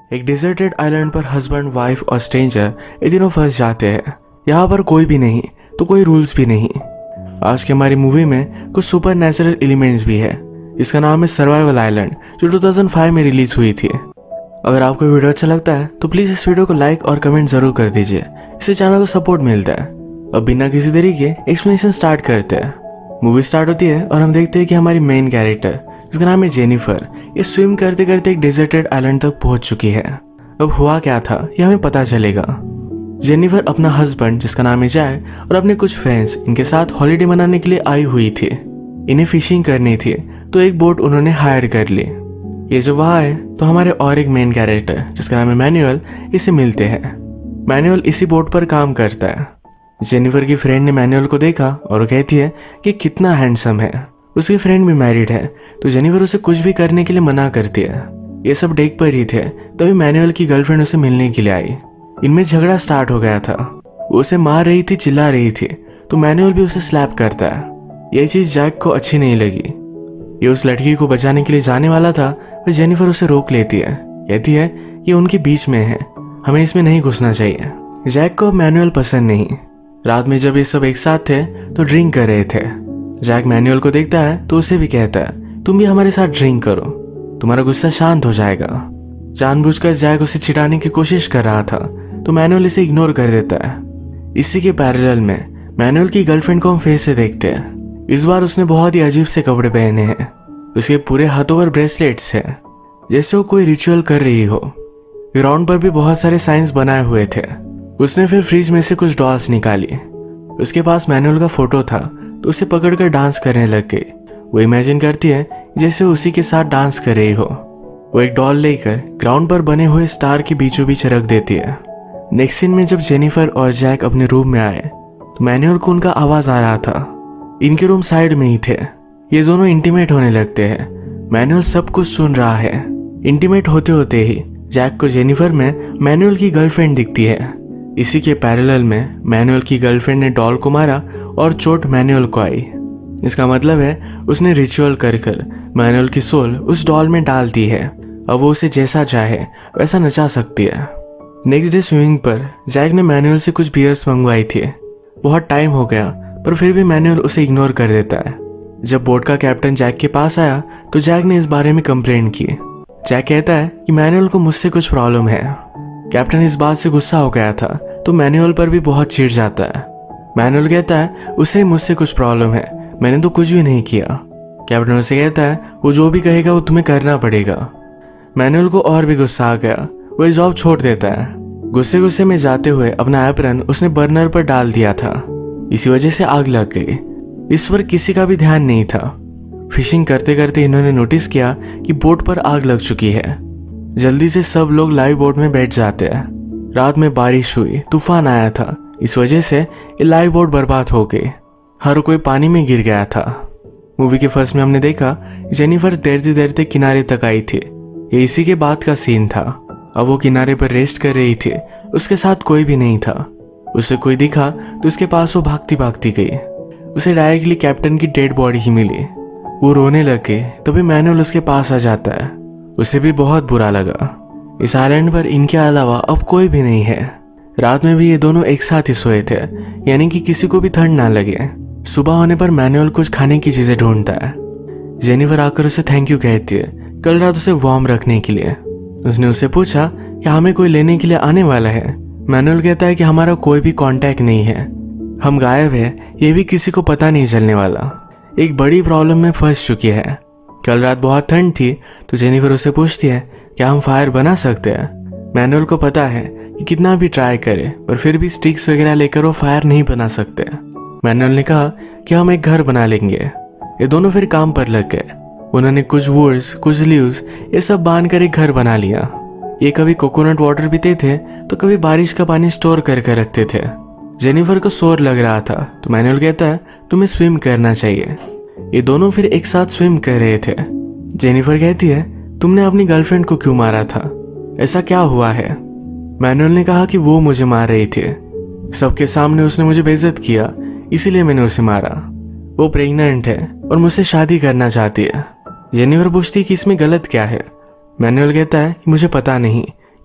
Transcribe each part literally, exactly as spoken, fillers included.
एक deserted island पर husband, wife और स्ट्रेंजर ये तीनों फंस जाते हैं। यहाँ पर कोई भी नहीं तो कोई रूल्स भी नहीं। आज की हमारी मूवी में कुछ सुपर नेचुरल एलिमेंट्स भी है। इसका नाम है सर्वाइवल आइलैंड, जो दो हज़ार पाँच में रिलीज हुई थी। अगर आपको वीडियो अच्छा लगता है तो प्लीज इस वीडियो को लाइक और कमेंट जरूर कर दीजिए, इससे चैनल को सपोर्ट मिलता है। अब बिना किसी देरी के एक्सप्लेनेशन स्टार्ट करते हैं। मूवी स्टार्ट होती है और हम देखते हैं कि हमारी मेन कैरेक्टर, जिसका नाम है जेनिफर, ये स्विम करते करते एक डेजर्टेड आइलैंड तक पहुंच चुकी है। अब हुआ क्या था ये हमें पता चलेगा। जेनिफर अपना हस्बैंड, जिसका नाम है जैक, और अपने कुछ फ्रेंड्स इनके साथ हॉलीडे मनाने के लिए आई हुई थी। इन्हें फिशिंग करनी थी तो एक बोट उन्होंने हायर कर ली। ये जो वहाँ है तो हमारे और एक मेन कैरेक्टर, जिसका नाम है मैनुअल, इसे मिलते हैं। मैनुअल इसी बोट पर काम करता है। जेनिफर की फ्रेंड ने मैनुअल को देखा और वो कहती है कि कितना हैंडसम है। उसकी फ्रेंड भी मैरिड है तो जेनिफर उसे कुछ भी करने के लिए मना करती है। ये सब डेक पर ही थे तभी मैनुअल की गर्लफ्रेंड उसे मिलने के लिए आई। इनमें झगड़ा स्टार्ट हो गया था। वो उसे मार रही थी, चिल्ला रही थी, तो मैनुअल भी उसे स्लैप करता है। यह चीज जैक को अच्छी नहीं लगी। ये उस लड़की को बचाने के लिए जाने वाला था पर जेनिफर उसे रोक लेती है। कहती है ये उनके बीच में है, हमें इसमें नहीं घुसना चाहिए। जैक को मैनुअल पसंद नहीं। रात में जब ये सब एक साथ थे तो ड्रिंक कर रहे थे। जैक मैनुअल को देखता है तो उसे भी कहता है तुम भी हमारे साथ ड्रिंक करो, तुम्हारा गुस्सा शांत हो जाएगा। जानबूझकर जैक उसे चिढ़ाने की कोशिश कर रहा था तो मैनुअल इसे इग्नोर कर देता है। इसी के पैरेलल में मैनुअल की गर्लफ्रेंड को हम फिर से देखते हैं। इस बार उसने बहुत ही अजीब से कपड़े पहने हैं। उसके पूरे हाथों पर ब्रेसलेट्स हैं, जैसे वो कोई रिचुअल कर रही हो। ग्राउंड पर भी बहुत सारे साइंस बनाए हुए थे। उसने फिर फ्रिज में से कुछ डॉल्स निकाली। उसके पास मैनुअल का फोटो था तो उसे पकड़कर डांस करने लग गई। वो इमेजिन करती है जैसे उसी के साथ डांस कर रही हो। वो एक डॉल लेकर ग्राउंड पर बने हुए स्टार के बीचों बीच रख देती है। नेक्स्ट सीन में जब जेनिफर और जैक अपने रूम में आए तो मैनुअल को उनका आवाज आ रहा था। इनके रूम साइड में ही थे। ये दोनों इंटीमेट होने लगते हैं। मैनुअल सब कुछ सुन रहा है। इंटीमेट होते होते ही जैक को जेनिफर में मैनुअल की गर्लफ्रेंड दिखती है। इसी के पैरेलल में मैनुअल की गर्लफ्रेंड ने डॉल को मारा और चोट मैनुअल को आई। इसका मतलब है उसने रिचुअल कर कर मैनुअल की सोल उस डॉल में डाल दी है। अब वो उसे जैसा चाहे वैसा नचा सकती है। नेक्स्ट डे स्विमिंग पर जैक ने मैनुअल से कुछ बियर्स मंगवाई थी। बहुत टाइम हो गया पर फिर भी मैनुअल उसे इग्नोर कर देता है। जब बोट का कैप्टन जैक के पास आया तो जैक ने इस बारे में कंप्लेंट की। जैक कहता है कि मैनुअल को मुझसे कुछ प्रॉब्लम है। कैप्टन इस बात से गुस्सा हो गया था तो मैनुअल पर भी बहुत चिढ़ जाता है। मैनुअल कहता है उसे मुझसे कुछ प्रॉब्लम है, मैंने तो कुछ भी नहीं किया। कैप्टन उसे कहता है वो जो भी कहेगा वो तुम्हें करना पड़ेगा। मैनुअल को और भी गुस्सा आ गया। वो इस जॉब छोड़ देता है। गुस्से गुस्से में जाते हुए अपना एप्रन उसने बर्नर पर डाल दिया था। इसी वजह से आग लग गई। इस पर किसी का भी ध्यान नहीं था। फिशिंग करते करते इन्होंने नोटिस किया कि बोट पर आग लग चुकी है। जल्दी से सब लोग लाइव बोट में बैठ जाते हैं। रात में बारिश हुई, तूफान आया था। इस वजह से ये लाइव बोट बर्बाद हो गई। हर कोई पानी में गिर गया था। मूवी के फर्स्ट में हमने देखा जेनिफर तैरते तैरते किनारे तक आई थी। ये इसी के बाद का सीन था। अब वो किनारे पर रेस्ट कर रही थी। उसके साथ कोई भी नहीं था। उसे कोई दिखा तो उसके पास वो भागती भागती गई। उसे डायरेक्टली कैप्टन की डेड बॉडी ही मिली। वो रोने लग गई तभी मैनुअल उसके पास आ जाता है। उसे भी बहुत बुरा लगा। इस आइलैंड पर इनके अलावा अब कोई भी नहीं है। रात में भी ये दोनों एक साथ ही सोए थे, यानी कि किसी को भी ठंड ना लगे। सुबह होने पर मैनुअल कुछ खाने की चीजें ढूंढता है। जेनिफर आकर उसे थैंक यू कहती है कल रात उसे वार्म रखने के लिए। उसने उससे पूछा कि हमें कोई लेने के लिए आने वाला है। मैनुअल कहता है कि हमारा कोई भी कांटेक्ट नहीं है, हम गायब है, ये भी किसी को पता नहीं चलने वाला। एक बड़ी प्रॉब्लम में फंस चुकी है। कल रात बहुत ठंड थी तो जेनिफर उससे पूछती है क्या हम फायर बना सकते हैं। मैनुअल को पता है कि कितना भी ट्राई करे पर फिर भी स्टिक्स वगैरह लेकर वो फायर नहीं बना सकते। मैनुअल ने कहा कि हम एक घर बना लेंगे। ये दोनों फिर काम पर लग गए। उन्होंने कुछ वुड्स, कुछ लीव्स ये सब बांध कर एक घर बना लिया। ये कभी कोकोनट वाटर पीते थे तो कभी बारिश का पानी स्टोर करके रखते थे। जेनिफर को शोर लग रहा था तो मैनुअल कहता है तुम्हें स्विम करना चाहिए। ये दोनों फिर एक साथ स्विम कर रहे थे। जेनिफर कहती है तुमने अपनी गर्लफ्रेंड को क्यों मारा था, ऐसा क्या हुआ है। मैनुअल ने कहा कि वो मुझे मार रही थी, सबके सामने उसने मुझे बेइज्जत किया इसीलिए मैंने उसे मारा। वो प्रेग्नेंट है और मुझसे शादी करना चाहती है। जेनिफर पूछती कि इसमें गलत क्या है। मैनुअल कहता है कि मुझे पता नहीं,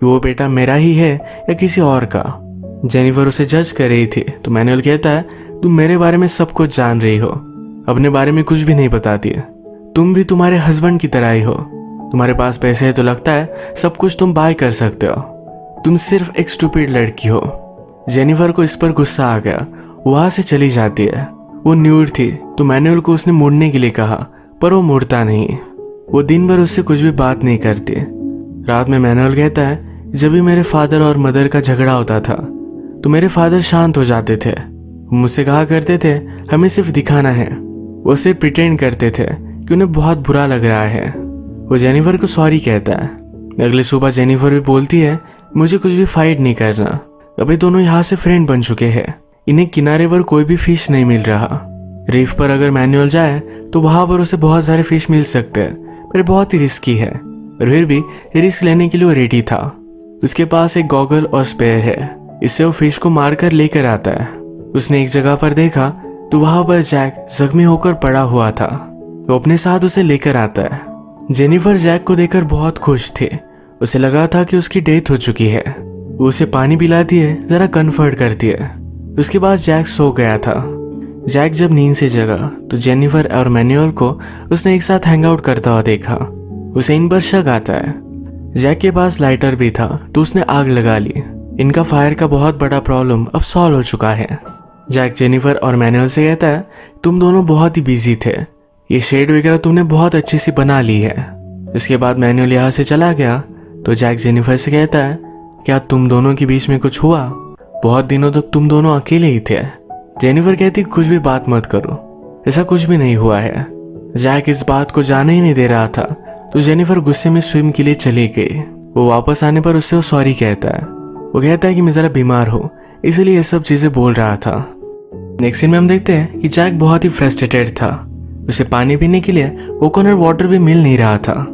कि वो बेटा मेरा ही है या किसी और का। जेनिफर उसे जज कर रही थी तो मैनुअल कहता है, तुम मेरे बारे में सब कुछ जान रही हो, अपने बारे में कुछ भी नहीं बताती है। तुम भी तुम्हारे हस्बैंड की तरह ही हो, तुम्हारे पास पैसे है तो लगता है सब कुछ तुम बाय कर सकते हो। तुम सिर्फ एक स्टूपिड लड़की हो। जेनिफर को इस पर गुस्सा आ गया, वहां से चली जाती है। वो न्यूड थी तो मैनुअल को उसने मुड़ने के लिए कहा, पर वो मुड़ता नहीं। वो दिन भर उससे कुछ भी बात नहीं करती। रात में मैनुअल कहता है, जब भी मेरे फादर और मदर का झगड़ा होता था तो मेरे फादर शांत हो जाते थे। वो मुझसे कहा करते थे हमें सिर्फ दिखाना है। वो सिर्फ प्रिटेंड करते थे कि उन्हें बहुत बुरा लग रहा है। वो जेनिफर को सॉरी कहता है। अगली सुबह जेनिफर भी बोलती है, मुझे कुछ भी फाइट नहीं करना, अभी दोनों यहाँ से फ्रेंड बन चुके हैं। इन्हें किनारे पर कोई भी फिश नहीं मिल रहा। रीफ पर अगर मैनुअल जाए तो वहां पर उसे बहुत सारे फिश मिल सकते हैं, पर बहुत ही रिस्की है। पर फिर भी रिस्क लेने के लिए वो रेडी था। उसके पास एक गॉगल और स्पेयर है, इससे वो फिश को मारकर लेकर आता है। उसने एक जगह पर देखा तो वहां पर जैक जख्मी होकर पड़ा हुआ था। वो अपने साथ उसे लेकर आता है। जेनिफर जैक को देखकर बहुत खुश थे। उसे लगा था कि उसकी डेथ हो चुकी है। वो उसे पानी पिलाती है, जरा कंफर्ट करती है। उसके बाद जैक सो गया था। जैक जब नींद से जगा तो जेनिफर और मैनुअल को उसने एक साथ हैंग आउट करता हुआ देखा। उसे इन पर शक आता है। जैक के पास लाइटर भी था तो उसने आग लगा ली। इनका फायर का बहुत बड़ा प्रॉब्लम अब सॉल्व हो चुका है। जैक जेनिफर और मैनुअल से कहता है, तुम दोनों बहुत ही बिजी थे, ये शेड वगैरह तुमने बहुत अच्छी सी बना ली है। इसके बाद मैनुअल यहाँ से चला गया तो जैक जेनिफर से कहता है, क्या तुम दोनों के बीच में कुछ हुआ? बहुत दिनों तक तुम दोनों अकेले ही थे। जेनिफर कहती, कुछ भी बात मत करो, ऐसा कुछ भी नहीं हुआ है। जैक इस बात को जाने ही नहीं दे रहा था तो जेनिफर गुस्से में स्विम के लिए चली गई। वो वापस आने पर उससे वो सॉरी कहता है। वो कहता है कि मैं जरा बीमार हूँ इसलिए ये सब चीजें बोल रहा था। नेक्स्ट सीन में हम देखते हैं कि जैक बहुत ही फ्रस्ट्रेटेड था। उसे पानी पीने के लिए कोकोनट वाटर भी मिल नहीं रहा था।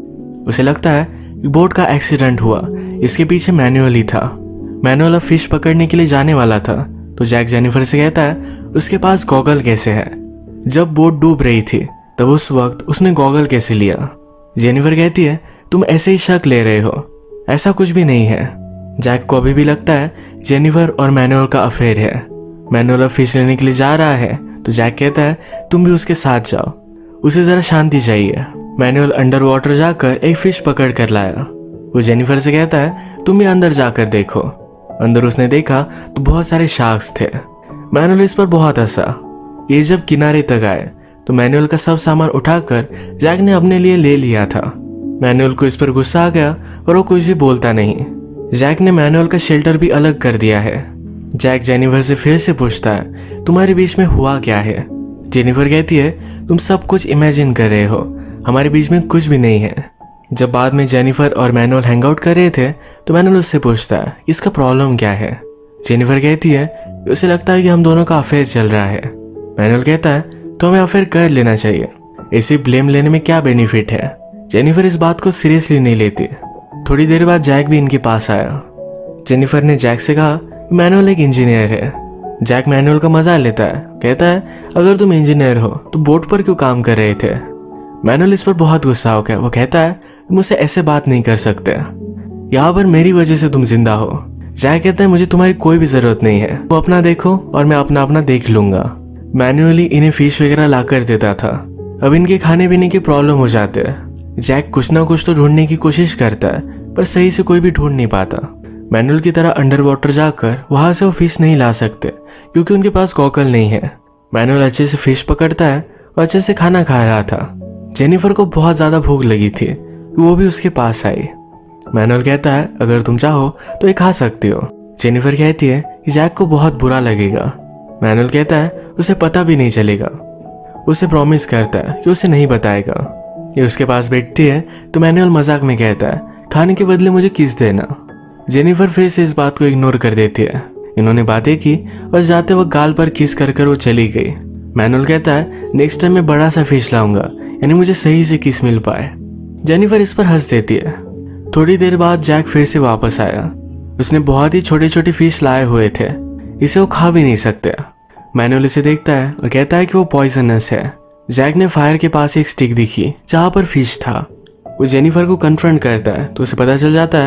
उसे लगता है कि बोट का एक्सीडेंट हुआ, इसके पीछे मैनुअल ही था। मैनुअल अब फिश पकड़ने के लिए जाने वाला था तो जैक जेनिफर से कहता है, उसके पास गॉगल कैसे है? जब बोट डूब रही थी तब उस वक्त उसने गॉगल कैसे लिया? जेनिफर कहती है, तुम ऐसे ही शक ले रहे हो, ऐसा कुछ भी नहीं है। जैक को अभी भी लगता है जेनिफर और मैनुअल का अफेयर है। मैनुअल अब फिश लेने के लिए जा रहा है तो जैक कहता है, तुम भी उसके साथ जाओ, उसे जरा शांति चाहिए। मैनुअल अंडर वाटर जाकर एक फिश पकड़ कर लाया। वो जेनिफर से कहता है, तुम भी अंदर जाकर देखो। अंदर उसने देखा तो बहुत सारे शार्क्स थे। मैनुअल इस पर बहुत हंसा। ये जब किनारे तक आए तो मैनुअल का सब सामान उठाकर जैक ने अपने लिए ले लिया था। मैनुअल को इस पर गुस्सा आ गया और वो कुछ भी बोलता नहीं। जैक ने मैनुअल का शेल्टर भी अलग कर दिया है। जैक जेनिफर से फिर से पूछता है, तुम्हारे बीच में हुआ क्या है? जेनिफर कहती है, तुम सब कुछ इमेजिन कर रहे हो, हमारे बीच में कुछ भी नहीं है। जब बाद में जेनिफर और मैनुअल हैंग आउट कर रहे थे तो मैनुअल उससे पूछता है, इसका प्रॉब्लम क्या है? जेनिफर कहती है, उसे लगता है कि हम दोनों का अफेयर चल रहा है। मैनुअल कहता है, तो हमें अफेयर कर लेना चाहिए, ऐसे ब्लेम लेने में क्या बेनिफिट है? जेनिफर इस बात को सीरियसली नहीं लेती। थोड़ी देर बाद जैक भी इनके पास आया। जेनिफर ने जैक से कहा, मैनुअल एक इंजीनियर है। जैक मैनुअल का मजा लेता है, कहता है, अगर तुम इंजीनियर हो तो बोट पर क्यों काम कर रहे थे? मैनुअल इस पर बहुत गुस्सा हो गया। वो कहता है, मुझसे ऐसे बात नहीं कर सकते, यहाँ पर मेरी वजह से तुम जिंदा हो। जैक कहता है, मुझे तुम्हारी कोई भी जरूरत नहीं है, वो अपना देखो और मैं अपना अपना देख लूंगा। मैनुअली इन्हें फिश वगैरह ला कर देता था। अब इनके खाने पीने की प्रॉब्लम हो जाते हैं। जैक कुछ ना कुछ तो ढूंढने की कोशिश करता है पर सही से कोई भी ढूंढ नहीं पाता। मैनुअल की तरह अंडर वाटर जाकर वहां से वो फिश नहीं ला सकते क्योंकि उनके पास गॉगल नहीं है। मैनुअल अच्छे से फिश पकड़ता है और अच्छे से खाना खा रहा था। जेनिफर को बहुत ज्यादा भूख लगी थी, वो भी उसके पास आई। मैनुअल कहता है, अगर तुम चाहो तो ये खा सकती हो। जेनिफर कहती है कि जैक को बहुत बुरा लगेगा। मैनुअल कहता है, उसे पता भी नहीं चलेगा। उसे प्रॉमिस करता है कि उसे नहीं बताएगा। ये उसके पास बैठती है तो मैनुअल मजाक में कहता है, खाने के बदले मुझे किस देना। जेनिफर फिर से इस बात को इग्नोर कर देती है। इन्होंने बातें की और जाते वक्त गाल पर किस कर कर वो चली गई। मैनुअल कहता है, नेक्स्ट टाइम मैं बड़ा सा फिश लाऊंगा, यानी मुझे सही से किस मिल पाए। जेनिफर इस पर हंस देती है। थोड़ी देर बाद जैक फिर से वापस आया। उसने बहुत ही छोटे छोटे फिश लाए हुए थे, इसे वो खा भी नहीं सकते। मैनुअल इसे देखता है और कहता है कि वो पॉइजनस है। जैक ने फायर के पास एक स्टिक दिखी जहां पर फिश था। वो जेनिफर को कन्फ्रंट करता है तो उसे पता चल जाता है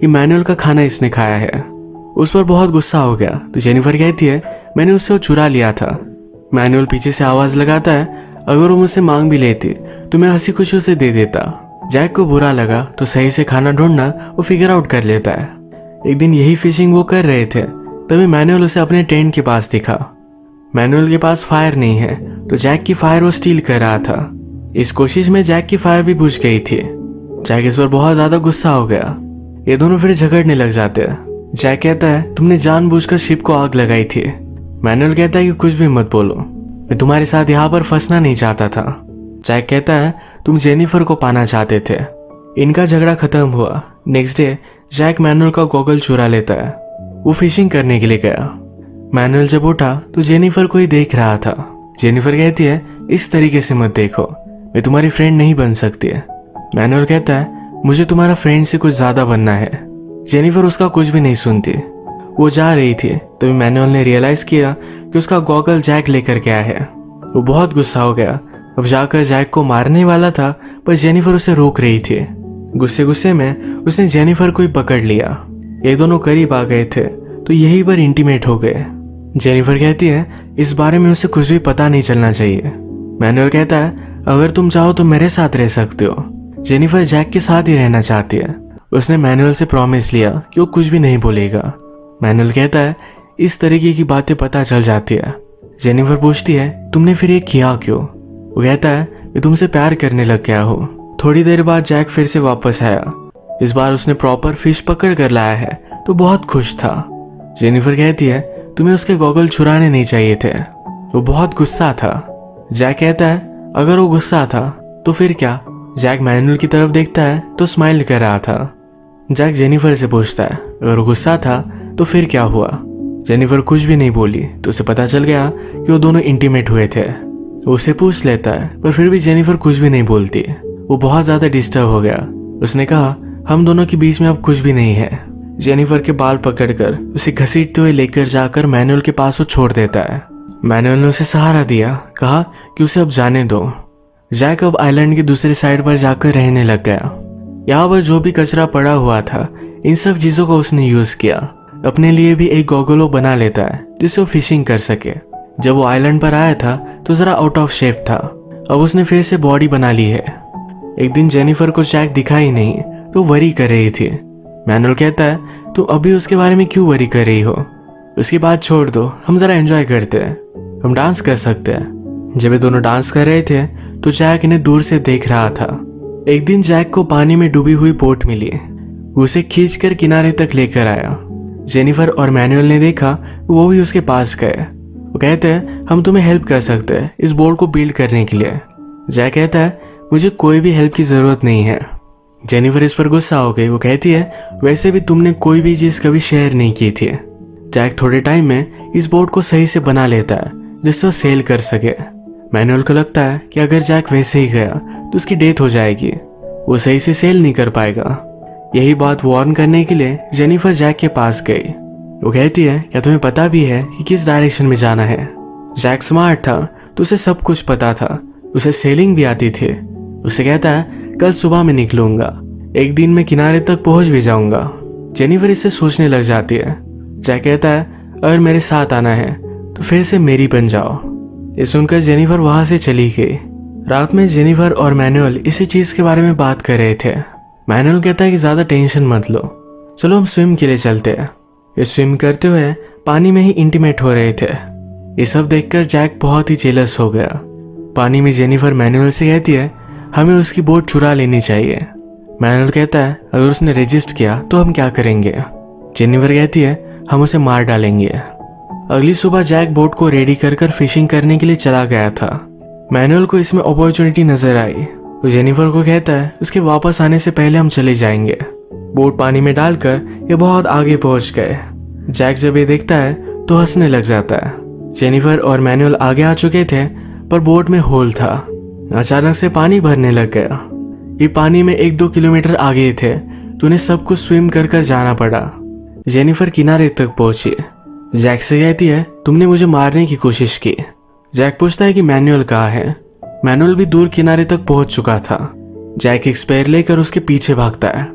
कि मैनुअल का खाना इसने खाया है। उस पर बहुत गुस्सा हो गया तो जेनिफर कहती है मैंने उससे वो चुरा लिया था। मैनुअल पीछे से आवाज लगाता है अगर वो मुझसे मांग भी लेती तो मैं हंसी खुशी उसे दे देता। जैक को बुरा लगा तो सही से खाना ढूंढना वो फिगर आउट कर लेता है। एक दिन यही फिशिंग वो कर रहे थे तभी मैनुअल उसे अपने टेंट के पास दिखा। मैनुअल के पास फायर नहीं है तो जैक की फायर वो स्टील कर रहा था। इस कोशिश में जैक की फायर भी बुझ गई थी। जैक इस पर बहुत ज्यादा गुस्सा हो गया। ये दोनों फिर झगड़ने लग जाते हैं। जैक कहता है तुमने जानबूझकर शिप को आग लगाई थी। मैनुअल कहता है कि कुछ भी मत बोलो, मैं तुम्हारे साथ यहाँ पर फंसना नहीं चाहता था। जैक कहता है तुम जेनिफर को पाना चाहते थे। इनका झगड़ा खत्म हुआ। नेक्स्ट डे जैक मैनुअल का गॉगल चुरा लेता है। वो फिशिंग करने के लिए गया। मैनुअल जब उठा तो जेनिफर को ही देख रहा था। जेनिफर कहती है इस तरीके से मत देखो, मैं तुम्हारी फ्रेंड नहीं बन सकती है। मैनुअल कहता है मुझे तुम्हारा फ्रेंड से कुछ ज्यादा बनना है। जेनिफर उसका कुछ भी नहीं सुनती। वो जा रही थी तभी मैनुअल ने रियलाइज किया कि उसका गॉगल जैक लेकर गया है। वो बहुत गुस्सा हो गया। अब जाकर जैक को मारने वाला था पर जेनिफर उसे रोक रही थी। गुस्से गुस्से में उसने जेनिफर को ही पकड़ लिया। ये दोनों करीब आ गए थे तो यहीं पर इंटीमेट हो गए। जेनिफर कहती है इस बारे में उसे कुछ भी पता नहीं चलना चाहिए। मैनुअल कहता है अगर तुम चाहो तो मेरे साथ रह सकते हो। जेनिफर जैक के साथ ही रहना चाहती है। उसने मैनुअल से प्रॉमिस लिया कि वो कुछ भी नहीं बोलेगा। मैनुअल कहता है इस तरीके की बातें पता चल जाती है। जेनिफर पूछती है तुमने फिर ये किया क्यों? वो कहता है मैं तुमसे प्यार करने लग गया हूँ। थोड़ी देर बाद जैक फिर से वापस आया। इस बार उसने प्रॉपर फिश पकड़ कर लाया है तो बहुत खुश था। जेनिफर कहती है तुम्हें उसके गॉगल चुराने नहीं चाहिए थे। वो बहुत गुस्सा था। जैक कहता है अगर वो गुस्सा था तो फिर क्या? जैक मैनुअल की तरफ देखता है तो स्माइल कर रहा था। जैक जेनिफर से पूछता है अगर वो गुस्सा था तो फिर क्या हुआ? जेनिफर कुछ भी नहीं बोली तो उसे पता चल गया कि वो दोनों इंटीमेट हुए थे। वो उसे पूछ लेता है पर फिर भी जेनिफर कुछ भी नहीं बोलती। वो बहुत ज्यादा डिस्टर्ब हो गया। उसने कहा हम दोनों के बीच में अब कुछ भी नहीं है। जेनिफर के बाल पकड़कर उसे घसीटते हुए लेकर जाकर मैनुअल के पास वो छोड़ देता है। मैनुअल ने उसे सहारा दिया, कहा कि उसे अब जाने दो। जैक अब आइलैंड की दूसरी साइड पर जाकर रहने लग गया। यहाँ पर जो भी कचरा पड़ा हुआ था इन सब चीजों को उसने यूज किया। अपने लिए भी एक गॉगल वो बना लेता है जिससे वो फिशिंग कर सके। जब वो आइलैंड पर आया था तो जरा आउट ऑफ शेप था। अब उसने फिर से बॉडी बना ली है। एक दिन जेनिफर को जैक दिखा ही नहीं तो वरी कर रही थी। मैनुअल कहता है तुम अभी उसके बारे में क्यों वरी कर रही हो? उसकी बात छोड़ दो, हम जरा एंजॉय करते हैं, हम डांस कर सकते हैं। जब ये दोनों डांस कर रहे थे तो जैक इन्हें दूर से देख रहा था। एक दिन जैक को पानी में डूबी हुई बोट मिली। उसे खींचकर किनारे तक लेकर आया। जेनिफर और मैनुअल ने देखा वो भी उसके पास गए। वो कहते हैं हम तुम्हें हेल्प कर सकते हैं इस बोट को बिल्ड करने के लिए। जैक कहता है मुझे कोई भी हेल्प की जरूरत नहीं है। जेनिफर इस पर गुस्सा हो गई। वो कहती है वैसे भी तुमने कोई भी चीज कभी शेयर नहीं की थी। जैक थोड़े टाइम में इस बोट को सही से बना लेता है जिससे वो सेल कर सके। मैनुअल को लगता है कि अगर जैक वैसे ही गया तो उसकी डेथ हो जाएगी, वो सही से सेल नहीं कर पाएगा। यही बात वार्न करने के लिए जेनिफर जैक के पास गई। वो कहती है क्या तुम्हें पता भी है कि किस डायरेक्शन में जाना है? जैक स्मार्ट था तो उसे सब कुछ पता था। उसे सेलिंग भी आती थी। उसे कहता है कल सुबह में निकलूंगा, एक दिन में किनारे तक पहुंच भी जाऊंगा। जेनिफर इससे सोचने लग जाती है। जैक कहता है अगर मेरे साथ आना है तो फिर से मेरी बन जाओ। ये सुनकर जेनिफर वहां से चली गई। रात में जेनिफर और मैनुअल इसी चीज के बारे में बात कर रहे थे। मैनुअल कहता है कि ज्यादा टेंशन मत लो, चलो हम स्विम के लिए चलते हैं। ये स्विम करते हुए पानी में ही इंटीमेट हो रहे थे। ये सब देखकर जैक बहुत ही जेलस हो गया। पानी में जेनिफर मैनुअल से कहती है हमें उसकी बोट चुरा लेनी चाहिए। मैनुअल कहता है अगर उसने रजिस्ट किया तो हम क्या करेंगे? जेनिफर कहती है हम उसे मार डालेंगे। अगली सुबह जैक बोट को रेडी कर कर फिशिंग करने के लिए चला गया था। मैनुअल को इसमें अपॉर्चुनिटी नजर आई तो जेनिफर को कहता है उसके वापस आने से पहले हम चले जाएंगे। बोट पानी में डालकर ये बहुत आगे पहुंच गए। जैक जब ये देखता है तो हंसने लग जाता है। जेनिफर और मैनुअल आगे आ चुके थे पर बोट में होल था। अचानक से पानी भरने लग गया। ये पानी में एक दो किलोमीटर आगे थे तो उन्हें सब कुछ स्विम कर कर जाना पड़ा। जेनिफर किनारे तक पहुंची। जैक से कहती है तुमने मुझे मारने की कोशिश की। जैक पूछता है कि मैनुअल कहाँ है? मैनुअल भी दूर किनारे तक पहुंच चुका था। जैक एक स्पेयर लेकर उसके पीछे भागता है।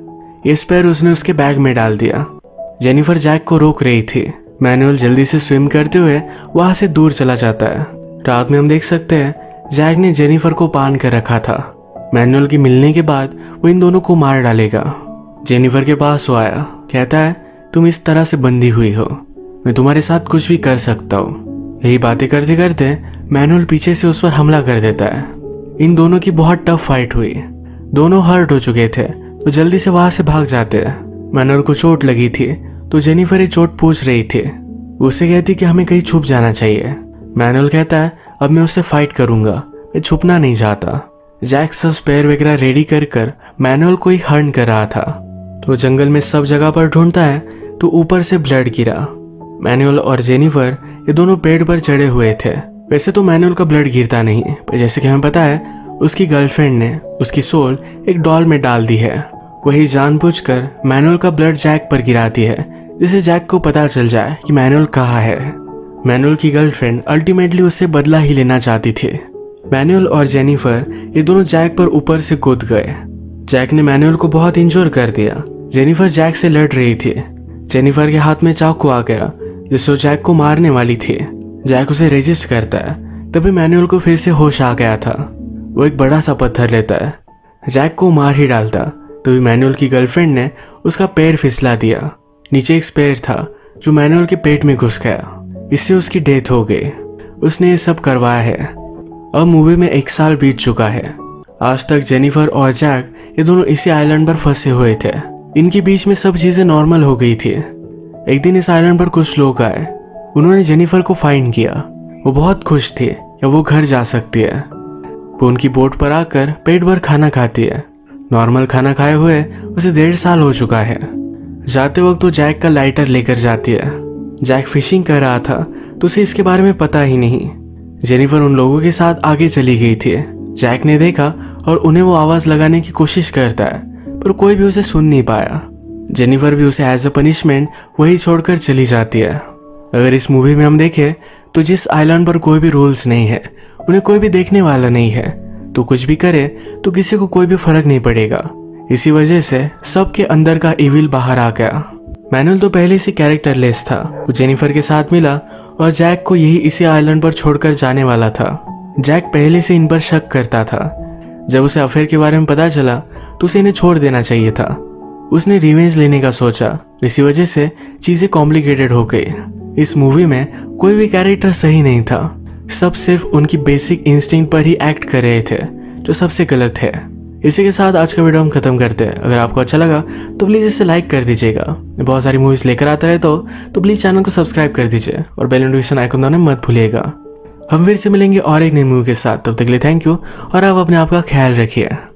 ये स्पेयर उसने उसके बैग में डाल दिया। जेनिफर जैक को रोक रही थी। मैनुअल जल्दी से स्विम करते हुए वहां से दूर चला जाता है। रात में हम देख सकते हैं जैक ने जेनिफर को बांध कर रखा था। मैनुअल की मिलने के बाद वो इन दोनों को मार डालेगा। जेनिफर के पास वो आया, कहता है तुम इस तरह से बंधी हुई हो, मैं तुम्हारे साथ कुछ भी कर सकता हूँ। यही बातें करते करते मैनुअल पीछे से उस पर हमला कर देता है। इन दोनों की बहुत टफ फाइट हुई। दोनों हर्ट हो चुके थे तो जल्दी से वहां से भाग जाते हैं। मैनुअल को चोट लगी थी तो जेनिफर ये चोट पूछ रही थी। उससे कहती कि हमें कहीं छुप जाना चाहिए। मैनुअल कहता है अब मैं उससे फाइट करूंगा, मैं छुपना नहीं चाहता। जैक सब स्पेयर वगैरह रेडी कर कर मैनुअल को ही हर्न कर रहा था। तो जंगल में सब जगह पर ढूंढता है तो ऊपर से ब्लड गिरा। मैनुअल और जेनिफर ये दोनों पेड़ पर चढ़े हुए थे। वैसे तो मैनुअल का ब्लड गिरता नहीं, पर जैसे कि हमें पता है उसकी गर्लफ्रेंड ने उसकी सोल एक डॉल में डाल दी है। वही जानबूझकर मैनुअल का ब्लड जैक पर गिराती है, जिससे जैक को पता चल जाए कि मैनुअल कहाँ है। मैनुअल की गर्लफ्रेंड अल्टीमेटली उससे बदला ही लेना चाहती थी। मैनुअल और जेनिफर ये दोनों जैक पर ऊपर से कूद गए। जैक ने मैनुअल को बहुत इंजोर कर दिया। जेनिफर जैक से लड़ रही थी। जेनिफर के हाथ में चाकू आ गया जिससे वो जैक को मारने वाली थी। जैक उसे रेजिस्ट करता है, तभी मैनुअल को फिर से होश आ गया था। वो एक बड़ा सा पत्थर लेता है, जैक को मार ही डालता। तभी मैनुअल की गर्लफ्रेंड ने उसका पैर फिसला दिया। नीचे एक स्पेयर था जो मैनुअल के पेट में घुस गया, इससे उसकी डेथ हो गई। उसने ये सब करवाया है। अब मूवी में एक साल बीत चुका है। आज तक जेनिफर और जैक ये दोनों इसी आइलैंड पर फंसे हुए थे। इनके बीच में सब चीजें नॉर्मल हो गई थी। एक दिन इस आइलैंड पर कुछ लोग आए। उन्होंने जेनिफर को फाइंड किया। वो बहुत खुश थे कि वो घर जा सकती है। वो उनकी बोट पर आकर पेट भर खाना खाती है। नॉर्मल खाना खाए हुए उसे डेढ़ साल हो चुका है। जाते वक्त वो जैक का लाइटर लेकर जाती है। जैक फिशिंग कर रहा था तो उसे इसके बारे में पता ही नहीं। जेनिफर उन लोगों के साथ आगे चली गई थी। जैक ने देखा और उन्हें वो आवाज लगाने की कोशिश करता है, पर कोई भी उसे सुन नहीं पाया। जेनिफर भी उसे एज अ पनिशमेंट वही छोड़कर चली जाती है। अगर इस मूवी में हम देखें तो जिस आइलैंड पर कोई भी रूल्स नहीं है, उन्हें कोई भी देखने वाला नहीं है, तो कुछ भी करे तो किसी को कोई भी फर्क नहीं पड़ेगा। इसी वजह से सबके अंदर का इविल बाहर आ गया। मैनुअल तो पहले से कैरेक्टरलेस था। वो जेनिफर के साथ मिला और जैक को यही इसी आइलैंड पर छोड़कर जाने वाला था। जैक पहले से इन पर शक करता था। जब उसे अफेयर के बारे में पता चला तो उसे इन्हें छोड़ देना चाहिए था। उसने रिवेंज लेने का सोचा, इसी वजह से चीजें कॉम्प्लिकेटेड हो गई। इस मूवी में कोई भी कैरेक्टर सही नहीं था। सब सिर्फ उनकी बेसिक इंस्टिंक्ट पर ही एक्ट कर रहे थे, जो सबसे गलत है। इसी के साथ आज का वीडियो हम खत्म करते हैं। अगर आपको अच्छा लगा तो प्लीज़ इसे लाइक कर दीजिएगा। मैं बहुत सारी मूवीज लेकर आता रहता हूँ, तो प्लीज़ चैनल को सब्सक्राइब कर दीजिए और बेल नोटिफिकेशन आइकन दबाना मत भूलिएगा। हम फिर से मिलेंगे और एक नई मूवी के साथ। तब तक के लिए थैंक यू और आप अपने आप का ख्याल रखिए।